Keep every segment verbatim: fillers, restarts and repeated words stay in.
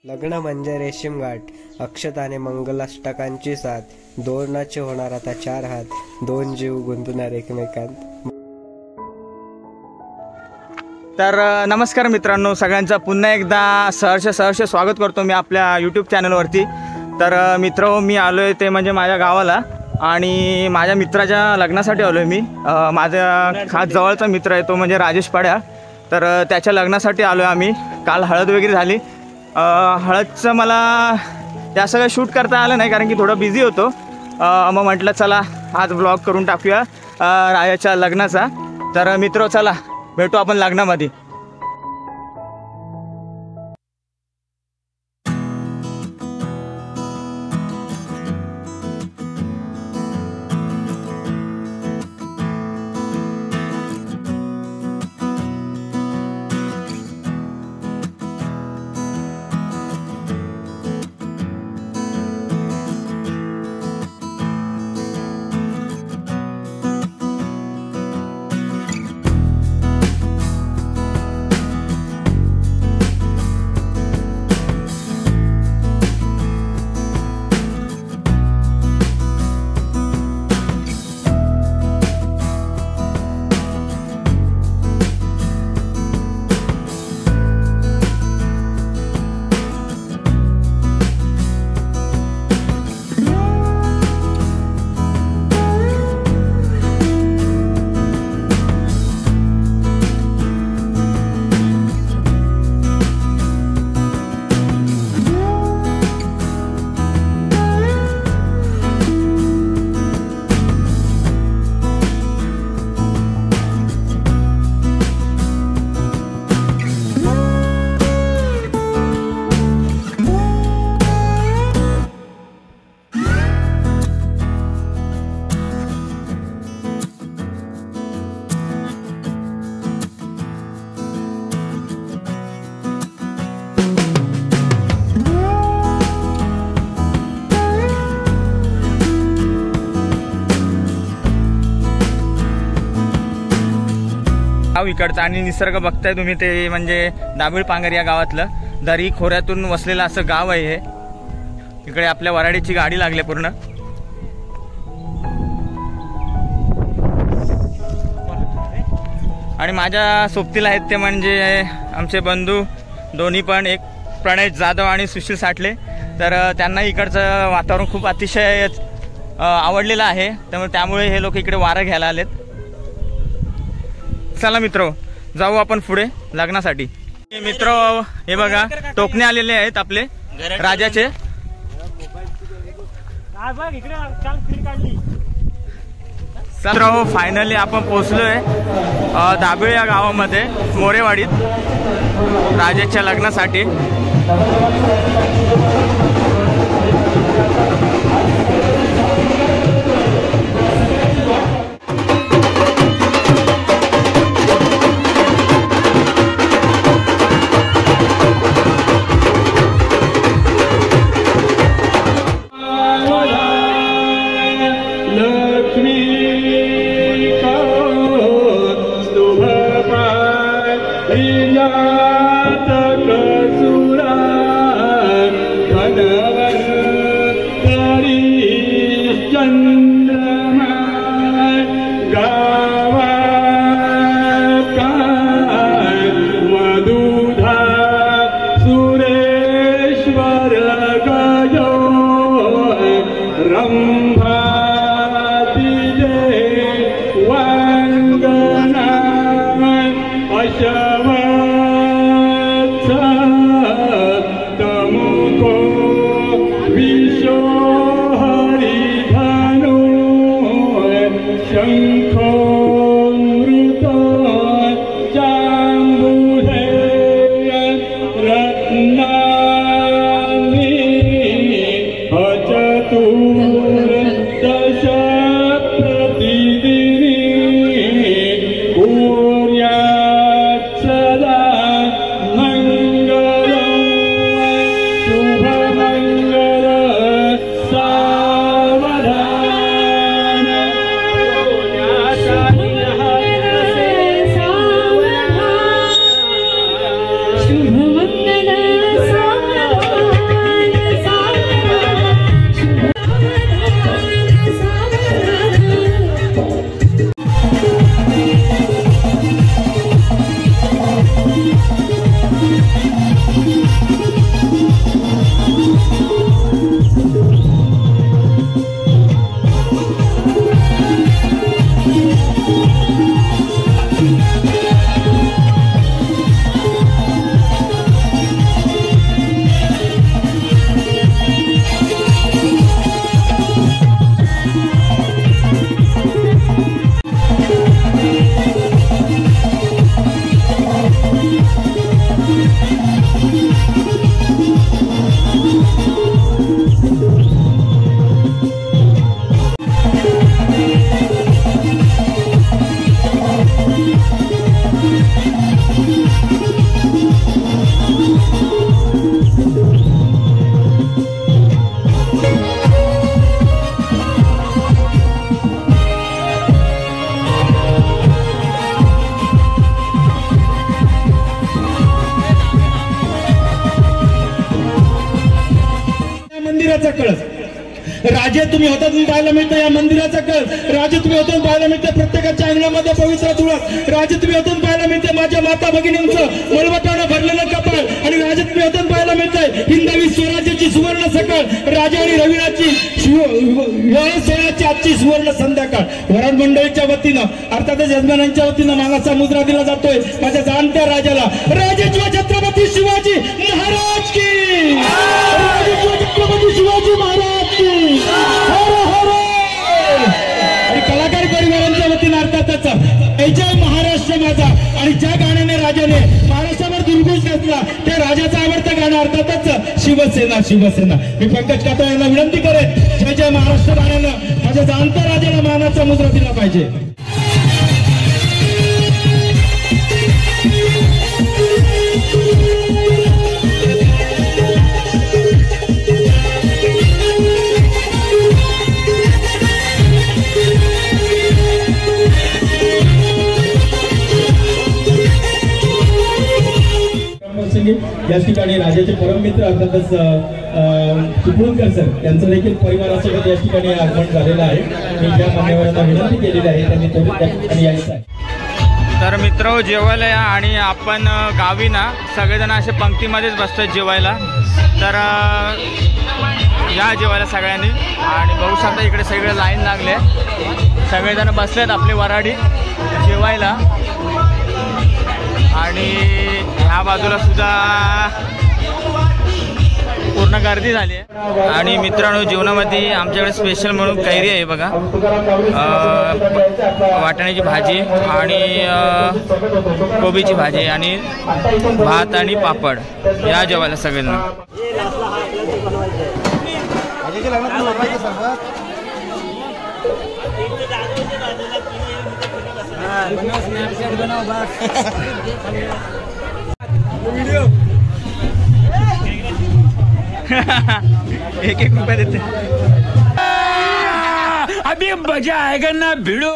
लग्न म्हणजे रेशीम गाठ, अक्षताने मंगलाष्टकांची साथ, दोनाचे होणार आता चार हात, दोन जीव गुंतणार एकमेकांत. तर नमस्कार मित्रांनो, सगळ्यांचं पुन्हा एकदा सहर्ष सहर्ष स्वागत करतो मी आपल्या यूट्यूब चॅनलवरती. तर मित्र मी आलो आहे ते म्हणजे माझ्या गावाला आणि माझ्या मित्राच्या लग्नासाठी आलो आहे मी. माझा खास जवळचा मित्र आहे तो म्हणजे राजेश पाड्या. तर त्याच्या लग्नासाठी आलो आहे आम्ही. काल हळद वगैरे झाली. हळदचं मला या सगळं शूट करता आलं नाही कारण की थोडं बिझी होतो. मग म्हटलं चला आज ब्लॉग करून टाकूया राजाच्या लग्नाचा. तर मित्र चला भेटू आपण लग्नामध्ये. गाव इकडचं आणि निसर्ग बघताय तुम्ही ते म्हणजे दाभिळ पांगर या गावातलं दरी खोऱ्यातून वसलेलं असं गाव आहे हे. इकडे आपल्या वराडीची गाडी लागली पूर्ण. आणि माझ्या सोबतीला आहेत ते म्हणजे आमचे बंधू दोन्ही पण, एक प्रणय जाधव आणि सुशील साठले. तर त्यांना इकडचं वातावरण खूप अतिशय आवडलेलं आहे. त्यामुळे त्यामुळे हे लोक इकडे वारं घ्यायला आलेत. चला मित्र जाऊ आपण पुढे लग्नासाठी. मित्र हे बघा टोकणे आलेले आहेत आपले राजाचे. मित्र फायनली आपण पोहोचलोय दाभिळ या गावामध्ये मोरेवाडीत राजाच्या लग्नासाठी. सावधान राजे तुम्ही होता तुम्ही पाहायला मिळतं या मंदिराचा कळ, राजे तुम्ही होता पाहायला मिळतं प्रत्येकाच्या अंगणामध्ये पवित्र तुळस, राजे तुम्ही होता पाहायला मिळते माझ्या माता भगिनींचं मलवटानं भरलेलं कपाळ, आणि राजे तुम्ही होता पाहायला मिळतंय हिंदवी स्वराज्याची सुवर्ण सकाळ, राजा आणि रविराजची सोळाची आजची सुवर्ण संध्याकाळ. वरण मंडळीच्या वतीनं अर्थातच यजमानांच्या वतीनं मला समुद्र दिला जातोय माझ्या जाणत्या राजाला. राजेश्वर छत्रपती शिवाजी महाराज की, राजेश्वर छत्रपती शिवाजी महाराज की, हर हर. आणि कलाकार परिवारांच्या वतीनं अर्थातच जय जय महाराष्ट्र माझा. आणि ज्या गाण्याने राजाने महाराष्ट्रावर दुर्घोष घातला त्या राजाचं आवडतं गाणं अर्थातच शिवसेना शिवसेना. मी पंकज कातो यांना विनंती करेन जय जय महाराष्ट्र गाण्यानं माझ्या जाणत्या राजाला मानाचा मुद्रा दिला पाहिजे. या ठिकाणी राजाचे परममित्र अर्थातच चिपळूणकर सर यांचं देखील परिवारासोबत या ठिकाणी आगमन झालेलं आहे. मी ज्या मान्यवरांना विनंती केलेली आहे त्यांनी त्वरित त्या ठिकाणी यायचं आहे. तर मित्र जेवायला या, आणि आपण गावी ना सगळेजण असे पंक्तीमध्येच बसतात जेवायला. तर या जेवायला सगळ्यांनी, आणि बघू शकता इकडे सगळे लाईन लागले, सगळेजण बसलेत आपली वराडी जेवायला. आणि ह्या बाजूला सुद्धा पूर्ण गर्दी झाली आहे. आणि मित्रांनो जेवणामध्ये आमच्याकडे स्पेशल म्हणून कैरी आहे बघा, वाटाण्याची भाजी आणि कोबीची भाजी आणि भात आणि पापड. या जेवायला सगळेजण. एक एक रुपया देते. अभी मजा आएगा ना भिड़ो.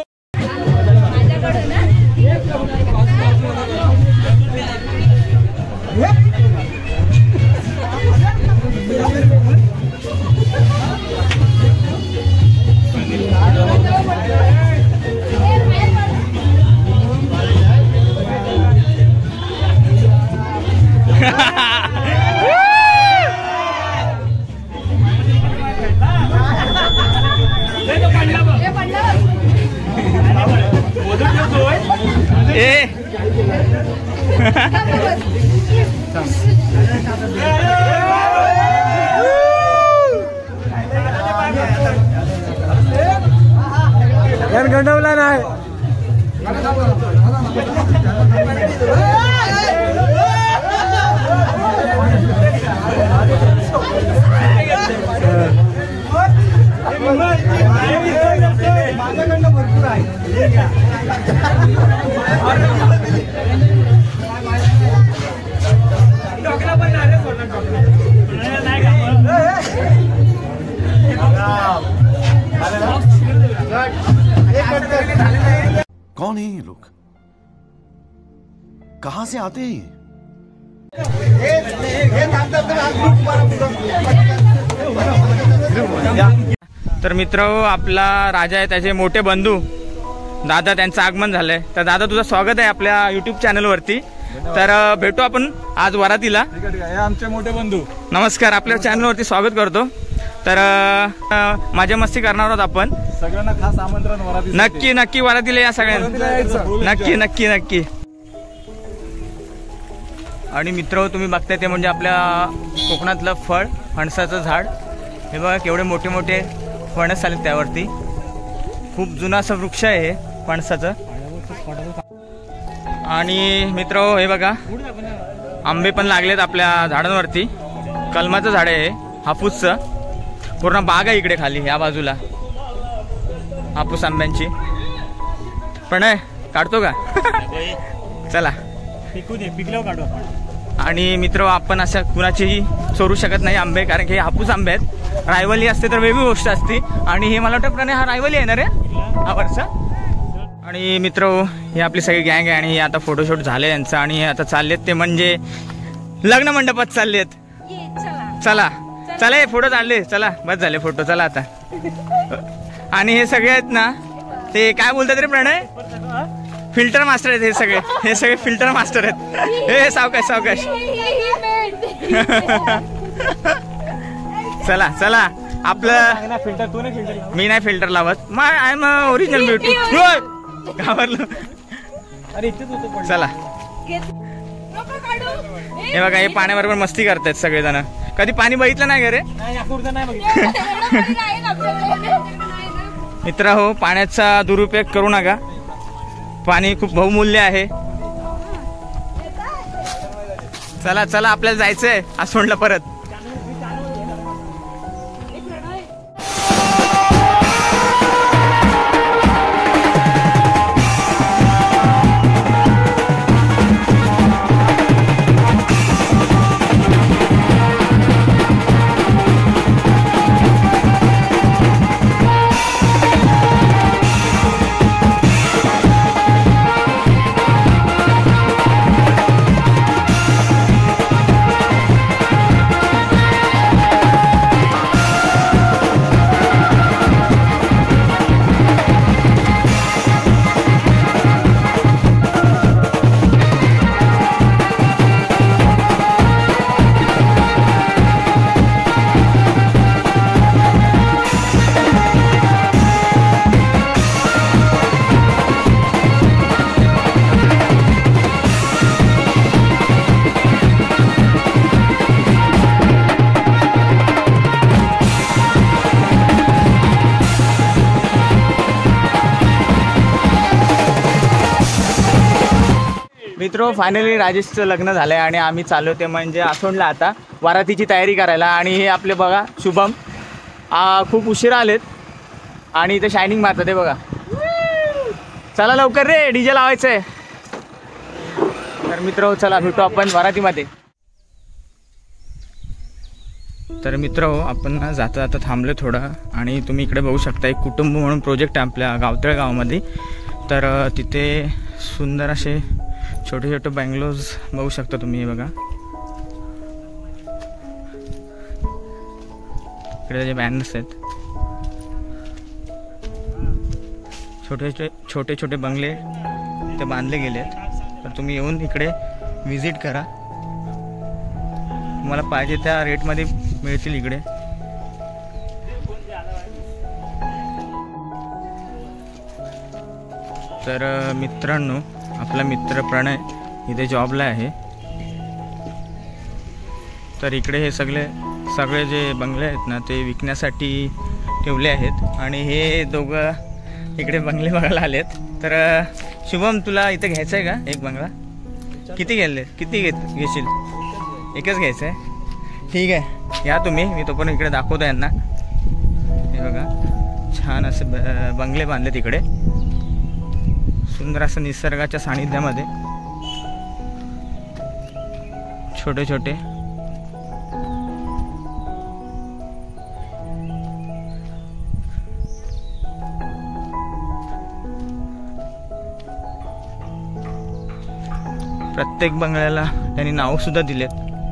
गंडवला नाही. माझ्याकडनं भरपूर आहे. कौन है ये लोग, कहां से आते हैं? तर मित्र आपला राजा आहे त्याचे मोठे बंधू दादा, त्यांचं आगमन झालंय. तर दादा तुझं स्वागत आहे आपल्या युट्यूब चॅनलवरती. तर भेटू आपण आज वरातीला. आमचे मोठे बंधू नमस्कार, आपल्या चॅनलवरती स्वागत करतो. तर मजा मस्ती करणार आहोत आपण. सगळ्यांना खास आमंत्रण वराती. नक्की नक्की वरातीला या सगळ्यांना. नक्की नक्की नक्की. आणि मित्र तुम्ही बघताय ते म्हणजे आपल्या कोकणातलं फळ फणसाचं झाड. हे बघा केवढे मोठे मोठे फणस आले त्यावरती. खूप जुना असं वृक्ष आहे हे फणसाचं. आणि मित्र हे बघा आंबे पण लागलेत आपल्या झाडांवरती. कलमाचं झाड आहे हापूसचं. पूर्ण बाग आहे इकडे खाली या बाजूला हापूस आंब्यांची. पण काढतो का? चला पिकल्यावर काढू आपण. आणि मित्र आपण असं कुणाचीही चोरू शकत नाही आंबे, कारण की हे हापूस आंबे आहेत. रायवली असते तर वेगळी गोष्ट असती. आणि हे मला वाटतं हा रायवली आहे ना रे हा वर्षा. आणि मित्र हे आपली सगळी गँग आहे आणि हे आता फोटोशूट झाले यांचं. आणि आता चाललेत ते म्हणजे लग्न मंडपात चाललेत. चला चला हे फोटो काढले. चला बस झाले फोटो. चला आता आणि हे सगळे आहेत ना ते काय बोलतात रे प्रणय, फिल्टर मास्टर आहेत हे सगळे, हे सगळे फिल्टर मास्टर आहेत. हे सावकाश सावकाश. चला चला आपलं फिल्टर तू नाही फिल्टर मी नाही फिल्टर लावत, my I am original beauty. घाबरलो. अरे इथेच होतो. चला हे बघा, हे पाण्याबरोबर मस्ती करतायत सगळेजण. कधी पाणी बघितलं नाही का रे मित्र हो? पाण्याचा दुरुपयोग करू नका, पाणी खूप बहुमूल्य आहे. चला चला आपल्याला जायचंय आसोंडला परत. मित्रो फायनली राजेशचं लग्न झालं आहे आणि आम्ही चाललो ते म्हणजे आसोंडला आता वरातीची तयारी करायला. आणि हे आपले बघा शुभम आ, खूप उशिरा आलेत आणि इथे शायनिंग मारतात ते बघा. चला लवकर रे, डीजे लावायचं आहे. तर मित्र चला भेटू आपण वरातीमध्ये. तर मित्र हो आपण ना जाता जाता थांबलो थोडं आणि तुम्ही इकडे बघू शकता एक कुटुंब म्हणून प्रोजेक्ट आहे आपल्या गावतळ गावामध्ये. तर तिथे सुंदर असे छोटे छोटे बंगलोज बघू शकता तुम्ही. हे बघा इकडे जे बॅनर्स आहेत, छोटे छोटे छोटे छोटे बंगले ते बांधले गेले आहेत. तर तुम्ही येऊन इकडे व्हिजिट करा, तुम्हाला पाहिजे त्या रेटमध्ये मिळतील इकडे. तर मित्रांनो आपला मित्र प्रणय इथे जॉबला आहे. तर इकडे हे सगळे सगळे जे बंगले आहेत ना ते विकण्यासाठी ठेवले आहेत आणि हे दोघं इकडे बंगले बघायला आलेत. तर शुभम तुला इथे घ्यायचं आहे का एक बंगला? किती गेले किती घेत घेशील? एकच घ्यायचं आहे? ठीक आहे या तुम्ही, मी तो पण इकडे दाखवतो यांना. हे बघा छान असे ब बंगले बांधले तिकडे, सुंदर असं निसर्गाच्या सानिध्यामध्ये छोटे छोटे. प्रत्येक बंगल्याला त्यांनी नाव सुद्धा दिलेत.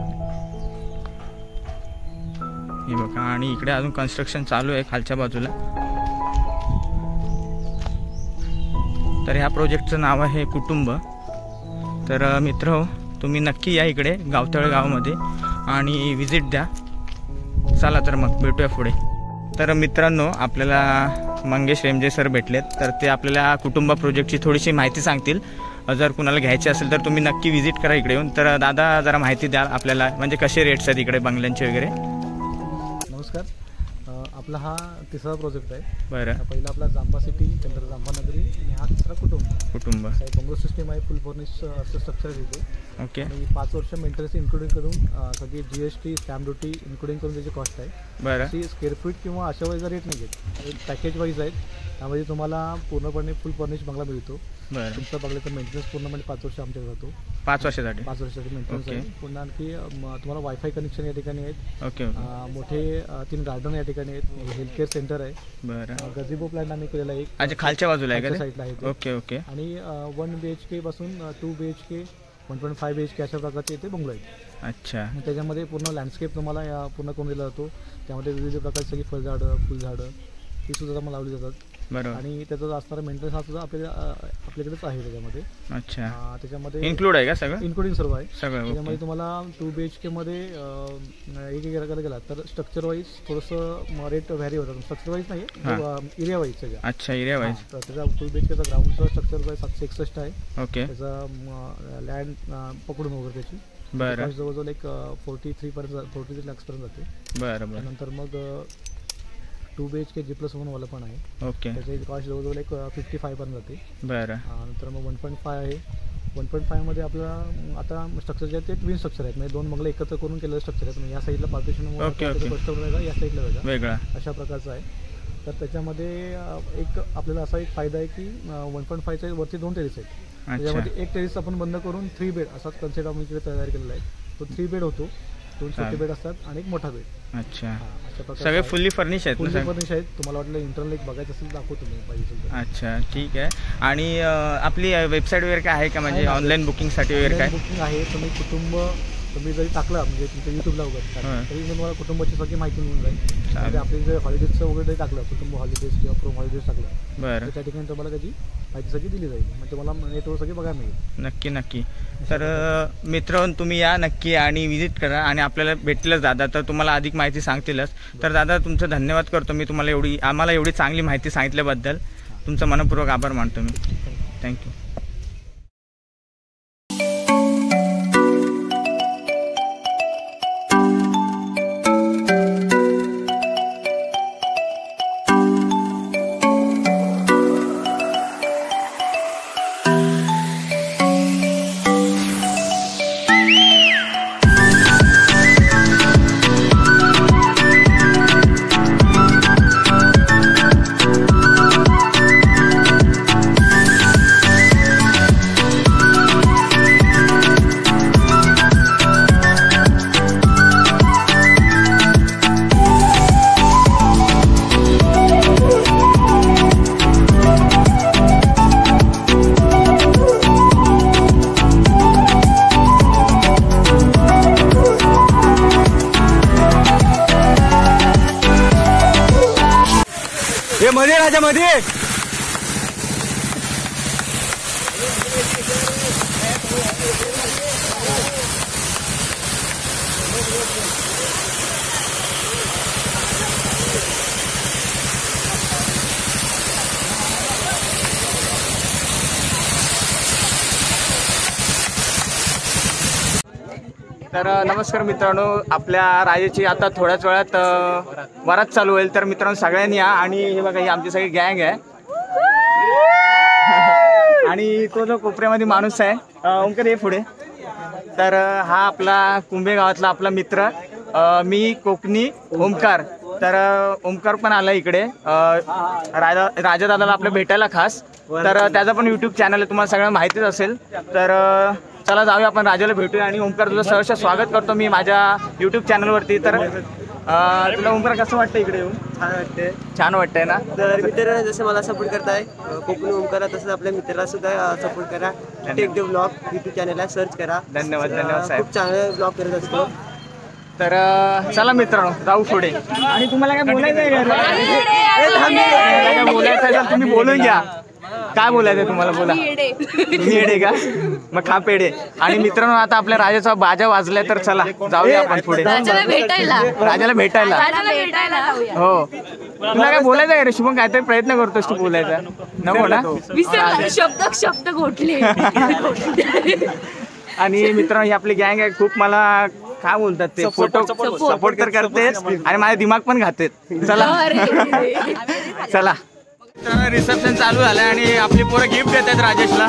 हे बघा आणि इकडे अजून कन्स्ट्रक्शन चालू आहे खालच्या बाजूला. तर ह्या प्रोजेक्टचं नाव आहे कुटुंब. तर मित्र हो तुम्ही नक्की या इकडे गावतळ गावामध्ये आणि विजिट द्या. चला तर मग भेटूया पुढे. तर मित्रांनो आपल्याला मंगेश रेमजे सर भेटलेत. तर ते आपल्याला कुटुंब प्रोजेक्टची थोडीशी माहिती सांगतील. जर कुणाला घ्यायची असेल तर तुम्ही नक्की विजिट करा इकडे येऊन. तर दादा जरा माहिती द्या आपल्याला, म्हणजे कसे रेट्स आहेत इकडे बंगल्यांचे वगैरे. नमस्कार. आपला हा तिसरा प्रोजेक्ट आहे. बरं. पहिला आपला जांबा सिटी, त्यानंतर जांबा नगरी आणि हा तिसरा कुटुंब. कुटुंब बंगलो सिस्टम आहे, फुल फर्निश असं स्ट्रक्चर आहे तिथे. ओके. आणि पाच वर्ष मेंटेनन्स इन्क्लुडिंग करून सगळी G S T stamp duty including करून त्याची कॉस्ट आहे. बरं. ती स्क्वेअर फीट किंवा अशा वाईजचा रेट नाही घेत, एक पॅकेज वाईज आहेत. त्यामध्ये तुम्हाला पूर्णपणे फुल फर्निश बंगला मिळतो. बरं. तुमचा बंगल्याचा मेंटेनन्स पूर्णपणे पाच वर्ष आमच्याकडे जातो. पाच वर्षासाठी पाच वर्षासाठी मेंटेनन्स आहे. पुन्हा आणखी तुम्हाला वायफाय कनेक्शन या ठिकाणी आहेत. ओके. मोठे तीन गार्डन या ठिकाणी आहेत. हेल्थ केअर सेंटर आहे. बरं. गझिबो प्लॅन आम्ही केलेला आहे. अच्छा खालच्या बाजूला आहे का? साईडला आहे. Okay okay. आणि वन बी एच के पासून two B H K one point five B H K अशा प्रकारचे इथे बंगलो आहेत. अच्छा. त्याच्यामध्ये पूर्ण लँडस्केप तुम्हाला या पूर्ण करून दिला जातो. त्यामध्ये विविध प्रकारची सगळी फळझाडं फुलझाडं ही सुद्धा तुम्हाला लावली जातात. बरोबर. आणि त्याचा असणारा मेंटेनन्स हा सुद्धा आपल्या आपल्याकडेच आहे त्याच्यामध्ये. अच्छा. त्याच्यामध्ये इन्क्लूड आहे का सगळं? इन्क्लुडिंग सर्व आहे सगळं. त्याच्यामध्ये तुम्हाला टू बी एच केमध्ये एक एक करायला गेला तर स्ट्रक्चर वाईज थोडंसं रेट व्हॅरी होतं. स्ट्रक्चर वाईज नाही एरिया वाईज सगळं. अच्छा, एरिया वाईज. तर त्याचा टू बी एच केचा ग्राउंडचा स्ट्रक्चर सातशे एकसष्ट आहे. ओके. त्याचा लँड पकडून वगैरे त्याची बरं जवळजवळ एक फोर्टी थ्री पर्यंत फोर्टी थ्री लॅक्सपर्यंत जाते. बरं बरं. नंतर मग two B H K G plus वनवाला पण आहे. ओके. त्याची कॉस्ट जवळजवळ एक फिफ्टी फाय पर्यंत जाते. बरं. नंतर मग वन पॉईंट फाय आहे. वन पॉईंट फायमध्ये आपला आता स्ट्रक्चर जे आहे ते ट्विन स्ट्रक्चर आहेत. म्हणजे दोन बंगले एकत्र करून केलेलं स्ट्रक्चर आहेत. म्हणजे या साईडला पार्टिशन कष्ट वेगळा या साईडला वेगळा वेगळा अशा प्रकारचं आहे. तर त्याच्यामध्ये एक आपल्याला असा एक फायदा आहे की वन पॉईंट फायच्या वरती दोन टेरिस आहेत. त्याच्यामध्ये एक टेरिस आपण बंद करून थ्री बेड असाच कन्सेप्ट आपण इकडे तयार केलेला आहे. तो थ्री बेड होतो. दोन छोटे बेड असतात आणि एक मोठा बेड. अच्छा. सगळे फुल्ली फर्निश आहेत. फुल्ली फर्निश आहेत. तुम्हाला वाटलं इंटरनल एक बघायचं असेल दाखवतो तुम्ही पाहिजे. अच्छा, ठीक आहे. आणि आपली वेबसाईट वगैरे काय आहे का, म्हणजे ऑनलाईन बुकिंगसाठी वगैरे काय? बुकिंग आहे. तुम्ही कुटुंब तुम्ही जरी टाकला म्हणजे तुमच्या युट्यूबला वगैरे तरी तुम्हाला कुटुंबाची सगळी माहिती मिळून जाईल. आपले जर हॉलिडेजचं वगैरे टाकलं कुटुंब हॉलिडेज किंवा प्रो हॉलिडेज टाकलं बरं त्या ठिकाणी तुम्हाला त्याची माहिती सगळी दिली जाईल. म्हणजे तुम्हाला नेटवर सगळी बघायला मिळेल. नक्की नक्की. तर मित्रांनो तुम्ही या नक्की आणि विजिट करा आणि आपल्याला भेटलंच दादा तर तुम्हाला अधिक माहिती सांगतीलच. तर दादा तुमचं धन्यवाद करतो मी, तुम्हाला एवढी आम्हाला एवढी चांगली माहिती सांगितल्याबद्दल तुमचं मनपूर्वक आभार मानतो मी. थँक्यू. हे मध्ये राजा मध्ये तर नमस्कार मित्रांनो, आपल्या राजाची आता थोड्याच वेळात वरात चालू होईल. तर मित्रांनो सगळ्यांनी या. आणि हे बघा ही आमची सगळी गँग आहे. आणि तो जो कोपऱ्यामध्ये माणूस आहे ओंकार ये पुढे. तर हा आपला कुंभे गावातला आपला मित्र मी कोकणी ओंकार. तर ओंकार पण आला इकडे राजा राजा दादाला आपल्या भेटायला खास. तर त्याचा पण यूट्यूब चॅनल आहे, तुम्हाला सगळं माहितीच असेल. तर चला जाऊया आपण राजाला भेटूया. आणि ओंकार तुझं सहर्ष स्वागत करतो मी माझ्या यूट्यूब चॅनलवरती. तर तुला ओंकार कसं वाटतं इकडे येऊन? छान वाटते. छान वाटतंय ना. तर मित्र जसं मला सपोर्ट करताय कोकणी ओंकारा तसंच आपल्या मित्राला सुद्धा सपोर्ट करा. टेक द ब्लॉग यूट्यूब चॅनलला सर्च करा. धन्यवाद धन्यवाद साहेब. खूप चांगले ब्लॉग करत असतो. तर चला मित्रांनो जाऊ पुढे. आणि तुम्हाला काय बोलायचं आहे? काय बोलायचं आहे तुम्ही बोलून घ्या. काय बोलायचं तुम्हाला बोला. तुम्ही येडे का? मग खा पेढे. आणि मित्रांनो आता आपल्या राजाचा बाजा वाजलाय तर चला जाऊया आपण पुढे राजाला भेटायला. राजाला भेटायला हो. तुला काय बोलायचं आहे रे शुभम? काहीतरी प्रयत्न करतोस तू बोलायचा. नको ना शब्द शब्द गोठले. आणि मित्रांनो ही आपली गँग आहे. खूप मला काय बोलतात ते फोटो सपोर्ट तर करतेच आणि माझे दिमाग पण खाते. चला चला. तर रिसेप्शन चालू झालं आणि आपली पोरं गिफ्ट देतात राजेशला.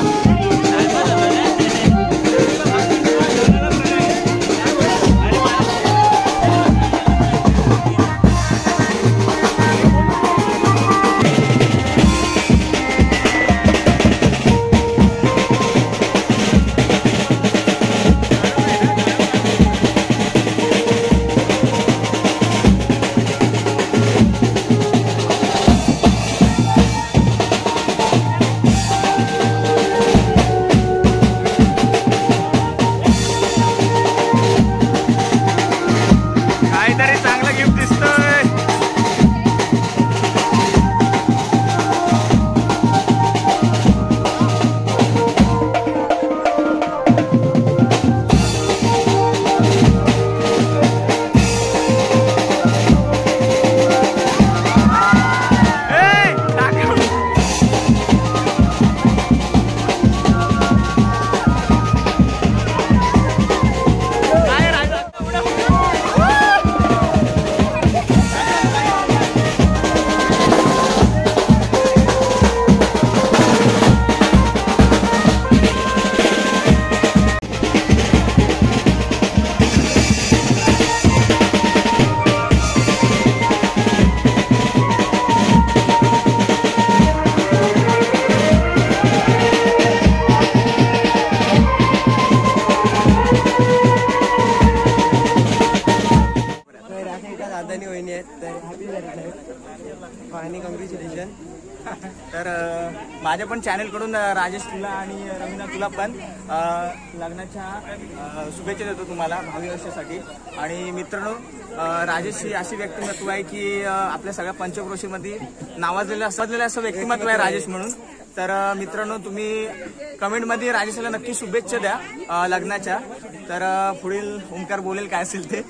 माझ्या पण चॅनलकडून राजेश तुला आणि रवीना तुला पण लग्नाच्या शुभेच्छा देतो तुम्हाला भावी वर्षासाठी. आणि मित्रांनो, राजेश ही अशी व्यक्तिमत्व आहे की आपल्या सगळ्या पंचक्रोशीमध्ये नावाजलेलं असलेलं असं व्यक्तिमत्व आहे राजेश म्हणून. तर मित्रांनो, तुम्ही कमेंटमध्ये राजेशला नक्की शुभेच्छा द्या लग्नाच्या. तर पुढील ओंकार बोलेल काय असेल ते.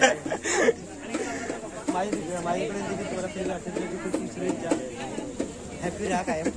हॅपी राहा काय.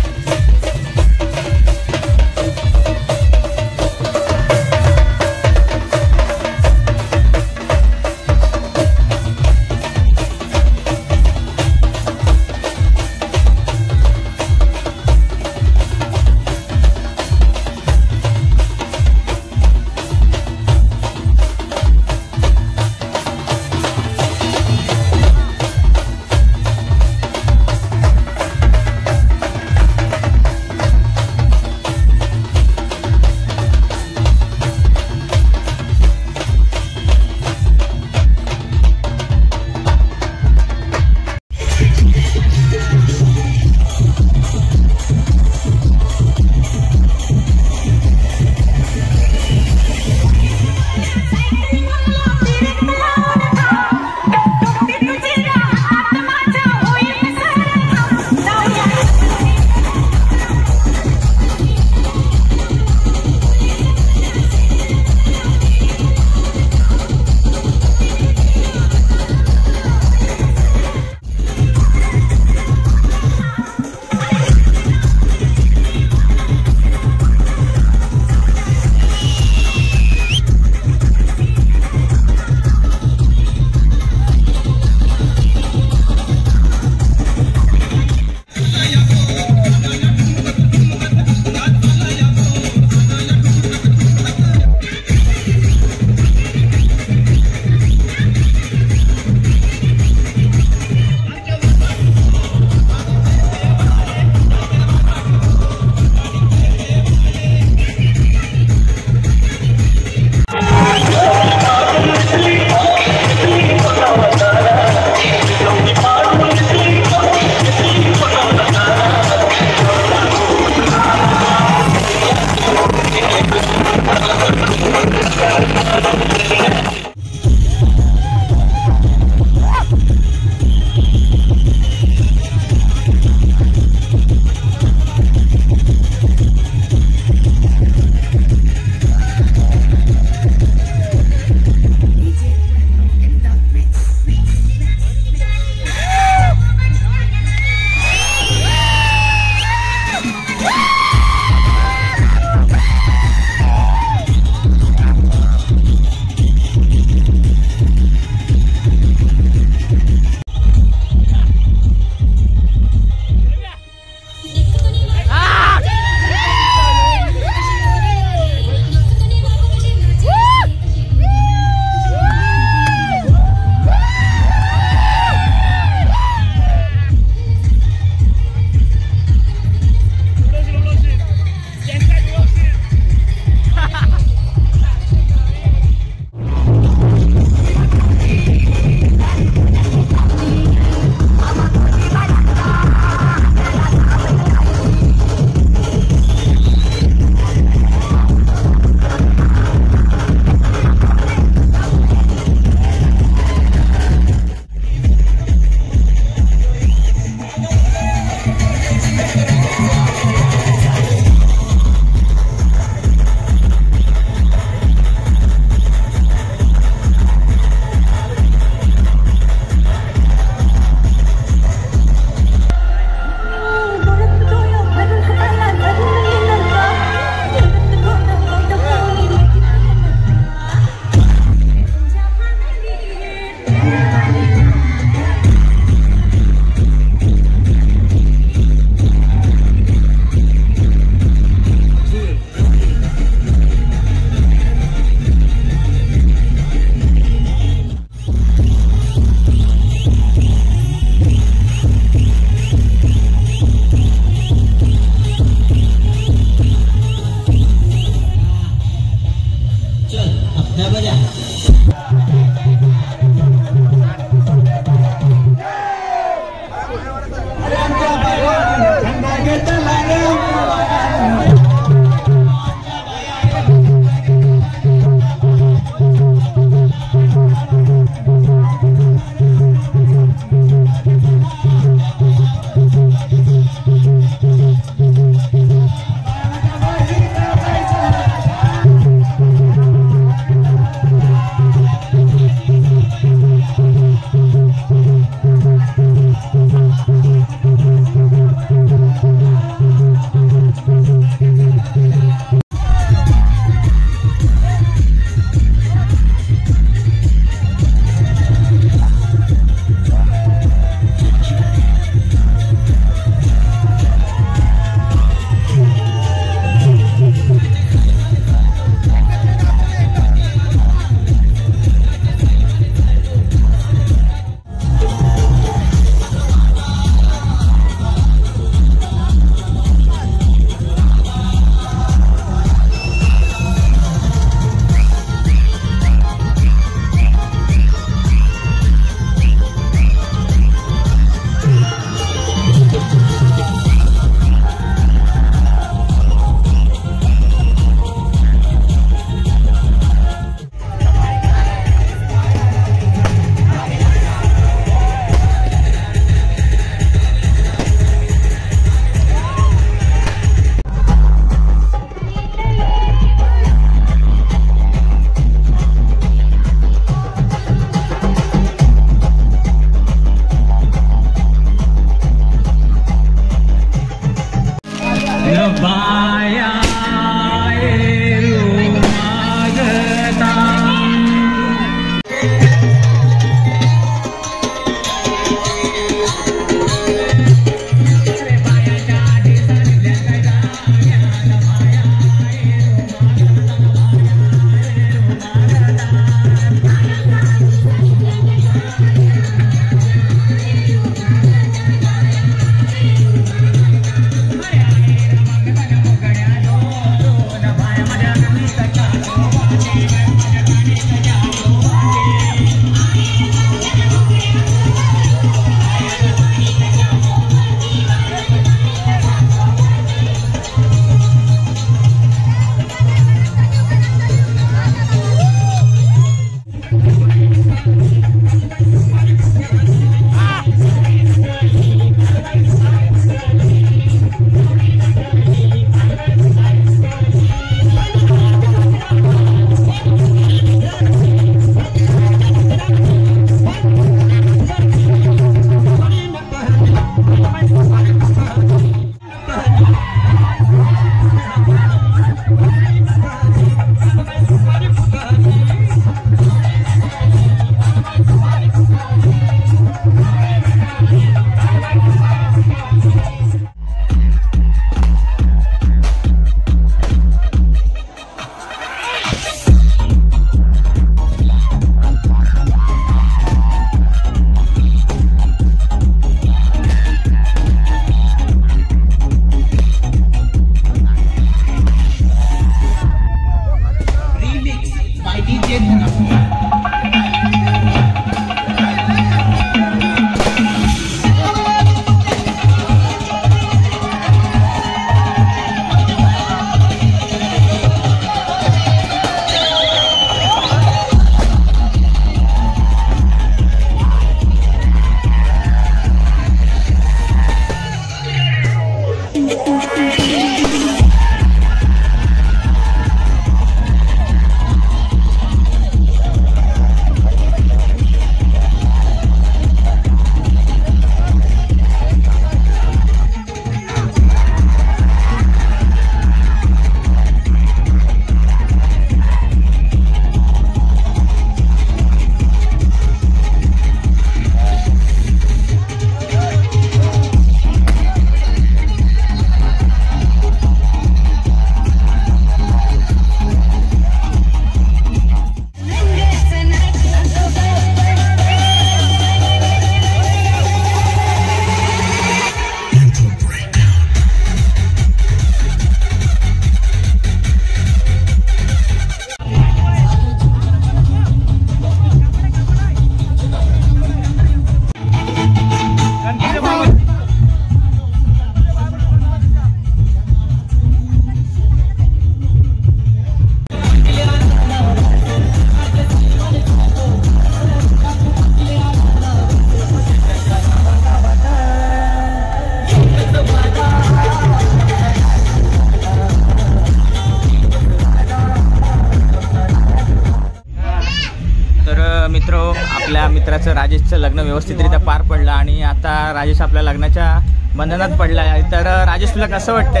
मित्राचं राजेशचं लग्न व्यवस्थितरित्या पार पडलं आणि आता राजेश आपल्या लग्नाच्या बंधनात पडला आहे. तर राजेश तुला कसं वाटतंय?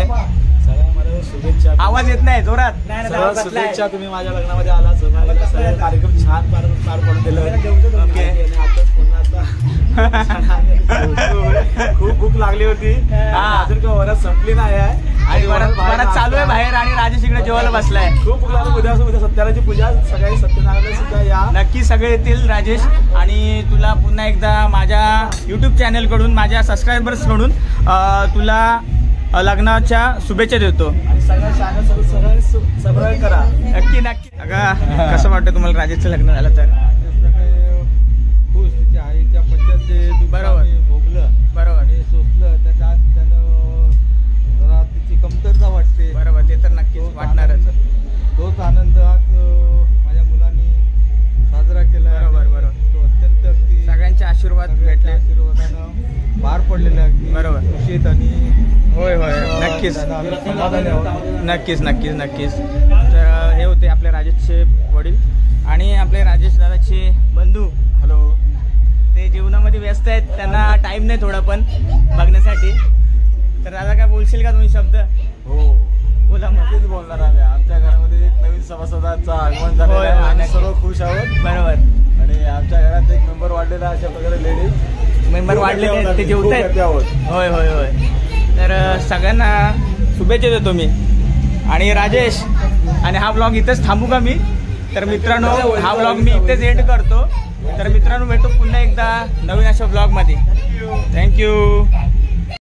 शुभेच्छा. आवाज येत नाही जोरात. शुभेच्छा, तुम्ही माझ्या लग्नामध्ये आला. कार्यक्रम छान पार पार पडून दिलं. खूप भूक लागली होती, अजून का वरात संपली नाही आहे आणि वरात चालू आहे बाहेर आणि राजेश इकडे जेवायला बसलाय. खूप भूक लागली. उद्या उद्या सत्यनारायणची पूजा, सगळ्या सत्यनारायण सुद्धा या. नक्की सगळे येतील राजेश. आणि तुला पुन्हा एकदा माझ्या यूट्यूब चॅनलकडून, माझ्या सबस्क्रायबर्सकडून तुला लग्नाच्या शुभेच्छा देतो. आणि सगळ्या चॅनल सगळ्यांनी सबस्क्राईब करा. नक्की नक्की. अगं कसं वाटतं तुम्हाला राजेशचं लग्न झालं तर? खुश, तिच्या आईच्या पश्चात जे बरोबर भोगलं बरोबर आणि सोसलं, त्याच्या आत त्यानं जरा तिची कमतरता वाटते. बरोबर, ते तर नक्कीच वाटणारच. तोच आनंद आज माझ्या मुलांनी साजरा केला. बरोबर बरोबर. तो अत्यंत अगदी सगळ्यांचे आशीर्वाद भेटले, आशीर्वादानं पार पडलेले अगदी बरोबर खुशीत. आणि होय होय नक्कीच समाधानी आहोत. नक्कीच नक्कीच नक्कीच. तर हे होते आपले राजेशचे वडील आणि आपले राजेश दादाचे बंधू. हॅलो. ते जीवनामध्ये व्यस्त आहेत, त्यांना टाईम नाही थोडा पण बघण्यासाठी. तर दादा काय बोलशील का तुम्ही शब्द? हो बोला. नक्कीच बोलणार आम्ही. आमच्या घरामध्ये एक नवीन सभासदांचं आगमन झालेलं आहे. आम्ही सर्व खुश आहोत. बरोबर. आणि आमच्या घरात एक मेंबर वाढलेला अशा प्रकारे लेडीज मेंबर वाढले ते जेवत आहेत. होय होय होय. तर सगळ्यांना शुभेच्छा देतो मी. आणि राजेश, आणि हा ब्लॉग इथेच थांबू का मी? तर मित्रांनो, हा ब्लॉग मी इथेच एंड करतो. तर मित्रांनो, भेटू पुन्हा एकदा नवीन अशा ब्लॉगमध्ये. थँक्यू.